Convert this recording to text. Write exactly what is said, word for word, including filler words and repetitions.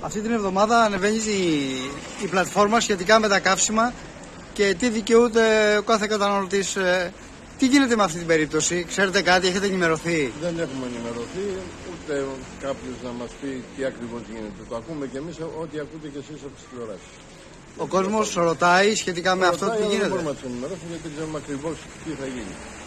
Αυτή την εβδομάδα ανεβαίνει η, η πλατφόρμα σχετικά με τα καύσιμα και τι δικαιούται ο κάθε καταναλωτής. Τι γίνεται με αυτή την περίπτωση, ξέρετε κάτι, έχετε ενημερωθεί? Δεν έχουμε ενημερωθεί, ούτε κάποιος να μας πει τι ακριβώς γίνεται. Το ακούμε και εμείς ό,τι ακούτε και εσείς από τις τηλεοράσεις. Ο κόσμος ρωτάει σχετικά με αυτό που γίνεται. Δεν μπορούμε να τους ενημερώσουμε γιατί δεν ξέρουμε ακριβώς τι θα γίνει.